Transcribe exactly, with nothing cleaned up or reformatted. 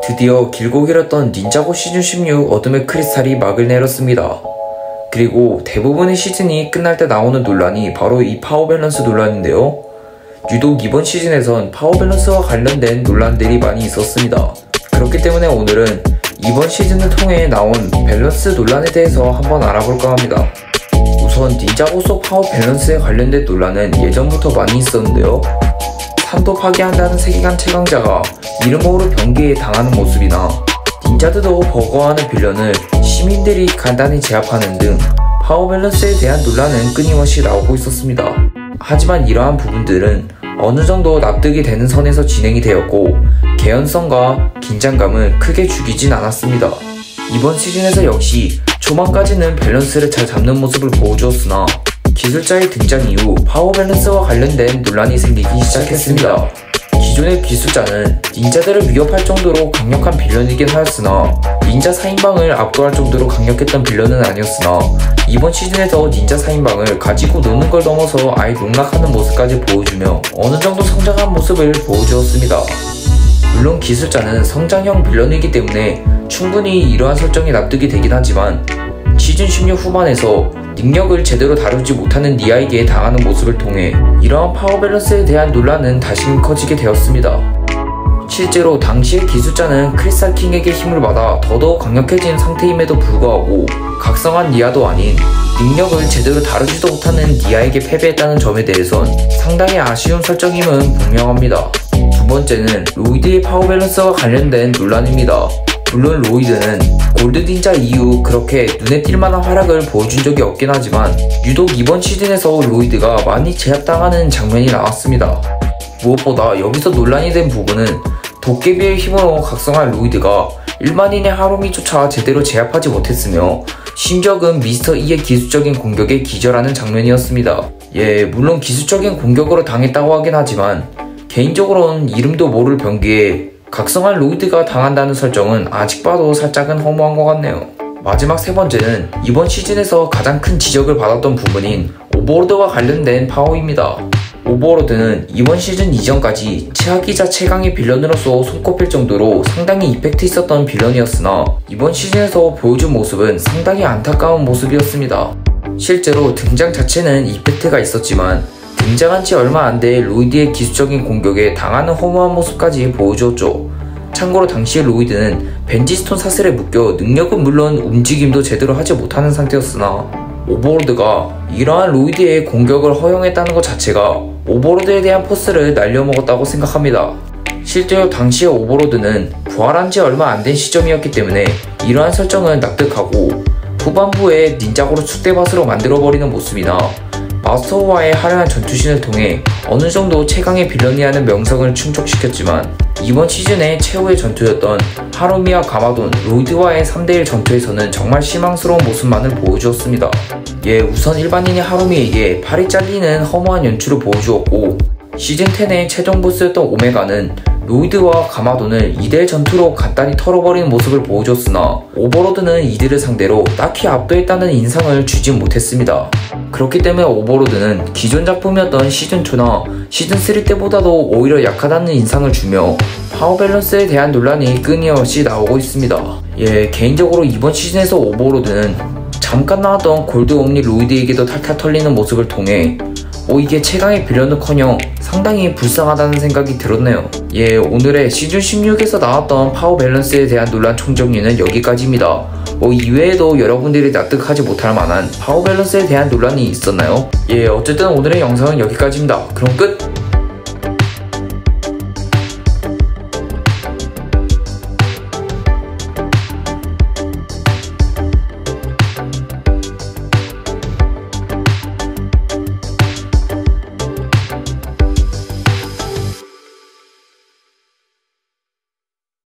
드디어 길고 길었던 닌자고 시즌 십육 어둠의 크리스탈이 막을 내렸습니다. 그리고 대부분의 시즌이 끝날 때 나오는 논란이 바로 이 파워 밸런스 논란인데요. 유독 이번 시즌에선 파워 밸런스와 관련된 논란들이 많이 있었습니다. 그렇기 때문에 오늘은 이번 시즌을 통해 나온 밸런스 논란에 대해서 한번 알아볼까 합니다. 우선 닌자고 속 파워 밸런스에 관련된 논란은 예전부터 많이 있었는데요. 산도 파괴한다는 세계관 최강자가 이름 모를 병기에 당하는 모습이나 닌자들도 버거워하는 빌런을 시민들이 간단히 제압하는 등 파워 밸런스에 대한 논란은 끊임없이 나오고 있었습니다. 하지만 이러한 부분들은 어느 정도 납득이 되는 선에서 진행이 되었고 개연성과 긴장감을 크게 죽이진 않았습니다. 이번 시즌에서 역시 초반까지는 밸런스를 잘 잡는 모습을 보여주었으나 기술자의 등장 이후 파워 밸런스와 관련된 논란이 생기기 시작했습니다. 기존의 기술자는 닌자들을 위협할 정도로 강력한 빌런이긴 하였으나 닌자 사 인방을 압도할 정도로 강력했던 빌런은 아니었으나 이번 시즌에서 닌자 사 인방을 가지고 노는 걸 넘어서 아예 농락하는 모습까지 보여주며 어느 정도 성장한 모습을 보여주었습니다. 물론 기술자는 성장형 빌런이기 때문에 충분히 이러한 설정이 납득이 되긴 하지만 시즌 십육 후반에서 능력을 제대로 다루지 못하는 니아에게 당하는 모습을 통해 이러한 파워 밸런스에 대한 논란은 다시금 커지게 되었습니다. 실제로 당시의 기술자는 크리스탈 킹에게 힘을 받아 더더욱 강력해진 상태임에도 불구하고 각성한 니아도 아닌 능력을 제대로 다루지도 못하는 니아에게 패배했다는 점에 대해선 상당히 아쉬운 설정임은 분명합니다. 두 번째는 로이드의 파워 밸런스와 관련된 논란입니다. 물론 로이드는 골드 닌자 이후 그렇게 눈에 띌 만한 활약을 보여준 적이 없긴 하지만 유독 이번 시즌에서 로이드가 많이 제압당하는 장면이 나왔습니다. 무엇보다 여기서 논란이 된 부분은 도깨비의 힘으로 각성한 로이드가 일반인의 하루미조차 제대로 제압하지 못했으며 심지어는 미스터 E의 기술적인 공격에 기절하는 장면이었습니다. 예, 물론 기술적인 공격으로 당했다고 하긴 하지만 개인적으로는 이름도 모를 병기에 각성한 로이드가 당한다는 설정은 아직 봐도 살짝은 허무한 것 같네요. 마지막 세 번째는 이번 시즌에서 가장 큰 지적을 받았던 부분인 오버로드와 관련된 파워입니다. 오버로드는 이번 시즌 이전까지 최악이자 최강의 빌런으로서 손꼽힐 정도로 상당히 이펙트 있었던 빌런이었으나 이번 시즌에서 보여준 모습은 상당히 안타까운 모습이었습니다. 실제로 등장 자체는 이펙트가 있었지만 등장한 지 얼마 안 돼 로이드의 기술적인 공격에 당하는 허무한 모습까지 보여주었죠. 참고로 당시 로이드는 벤지스톤 사슬에 묶여 능력은 물론 움직임도 제대로 하지 못하는 상태였으나 오버로드가 이러한 로이드의 공격을 허용했다는 것 자체가 오버로드에 대한 포스를 날려먹었다고 생각합니다. 실제로 당시의 오버로드는 부활한 지 얼마 안 된 시점이었기 때문에 이러한 설정은 납득하고 후반부에 닌자고로 축대밭으로 만들어버리는 모습이나 마스터와의 화려한 전투신을 통해 어느 정도 최강의 빌런이라는 명성을 충족시켰지만 이번 시즌의 최후의 전투였던 하루미와 가마돈, 로이드와의 삼 대 일 전투에서는 정말 실망스러운 모습만을 보여주었습니다. 예, 우선 일반인의 하루미에게 팔이 잘리는 허무한 연출을 보여주었고 시즌 십의 최종 보스였던 오메가는 로이드와 가마돈을 이 대 일 전투로 간단히 털어버리는 모습을 보여줬으나 오버로드는 이들을 상대로 딱히 압도했다는 인상을 주진 못했습니다. 그렇기 때문에 오버로드는 기존 작품이었던 시즌이나 시즌삼 때보다도 오히려 약하다는 인상을 주며 파워 밸런스에 대한 논란이 끊임없이 나오고 있습니다. 예, 개인적으로 이번 시즌에서 오버로드는 잠깐 나왔던 골드 옴니 로이드에게도 탈탈 털리는 모습을 통해 오 이게 최강의 빌런은커녕 상당히 불쌍하다는 생각이 들었네요. 예, 오늘의 시즌 십육에서 나왔던 파워 밸런스에 대한 논란 총정리는 여기까지입니다. 뭐 이외에도 여러분들이 납득하지 못할 만한 파워 밸런스에 대한 논란이 있었나요? 예, 어쨌든 오늘의 영상은 여기까지입니다. 그럼 끝!